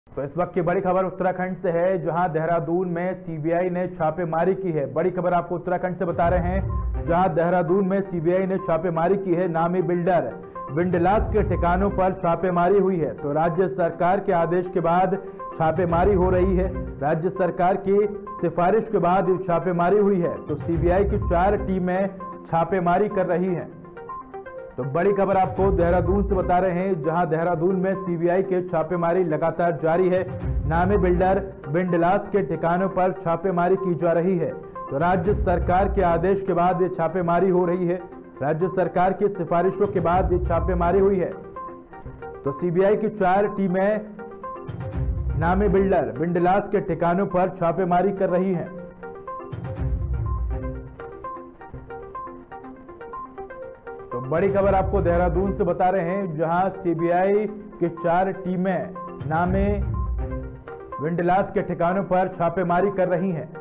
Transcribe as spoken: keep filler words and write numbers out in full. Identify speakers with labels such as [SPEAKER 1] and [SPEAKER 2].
[SPEAKER 1] तो इस वक्त की बड़ी खबर उत्तराखंड से है, जहां देहरादून में सीबीआई ने छापेमारी की है। बड़ी खबर आपको उत्तराखंड से बता रहे हैं, जहां देहरादून में सीबीआई ने छापेमारी की है। नामी बिल्डर विंडलास के ठिकानों पर छापेमारी हुई है। तो राज्य सरकार के आदेश के बाद छापेमारी हो रही है। राज्य सरकार की सिफारिश के बाद ये छापेमारी हुई है। तो सीबीआई की चार टीमें छापेमारी कर रही हैं। तो बड़ी खबर आपको देहरादून से बता रहे हैं, जहां देहरादून में सीबीआई के छापेमारी लगातार जारी है। नामी बिल्डर विंडलास के ठिकानों पर छापेमारी की जा रही है। तो राज्य सरकार के आदेश के बाद ये छापेमारी हो रही है। राज्य सरकार की सिफारिशों के बाद ये छापेमारी हुई है। तो सीबीआई की चार टीमें नामी बिल्डर विंडलास के ठिकानों पर छापेमारी कर रही हैं। तो बड़ी खबर आपको देहरादून से बता रहे हैं, जहां सीबीआई की चार टीमें नामी विंडलास के ठिकानों पर छापेमारी कर रही हैं।